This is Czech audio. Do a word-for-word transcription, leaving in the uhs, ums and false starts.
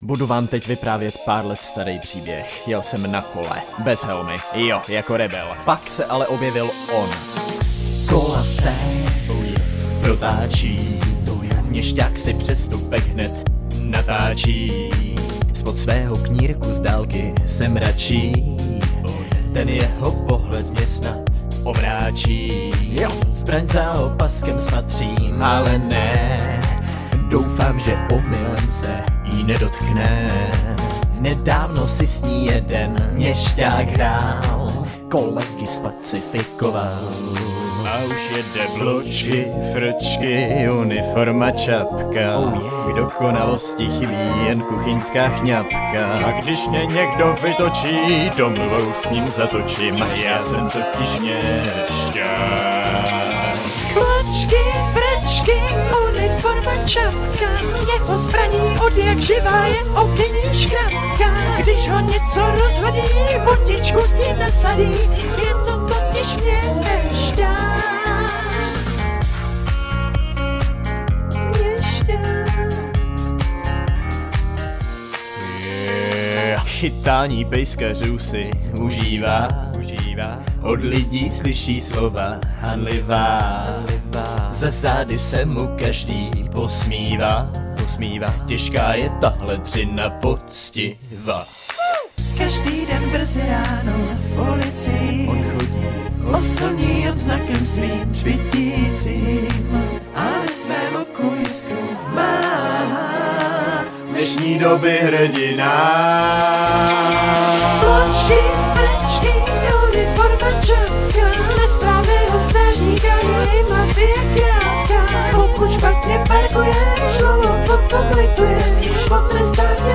Budu vám teď vyprávět pár let starý příběh. Jel jsem na kole, bez helmy, jo, jako rebel. Pak se ale objevil on. Kola se protáčí, měšťák si přestupek hned natáčí. Spod svého knírku z dálky se mračí, ten jeho pohled mě snad omráčí. Jo, zbraň za opaskem spatřím, ale ne, doufám, že omylem se jí nedotkne. Nedávno si s ní jeden měšťák hrál, kolegy spacifikoval. A už jede bločky, frčky, uniforma, čapka. Oh yeah. K dokonalosti chybí jen kuchyňská chňapka. A když mě někdo vytočí, domluvou s ním zatočím. Já jsem totiž měšťák. Bločky, frčky, uniforma, čapka. Jeho zbraní od jak živá je okenní škrabka. Když ho něco rozhodí, botičku ti nasadí. Je to totiž měšťák. Chytání pejskařů si užívá, užívá. Od lidí slyší slova hanlivá, zasády se mu každý posmívá, posmívá. Těžká je tahle dřina poctivá. Každý den brzy ráno v ulici on chodí, oslní odznakem svým třpitícím, ale svému kujisku má dnešní doby hrdina. Bločky, frčky, uniforma, čapka. Nesprávného strážníka je mafie krátka. Pokud špatně parkuješ, dlouho potom lituješ, potrestá tě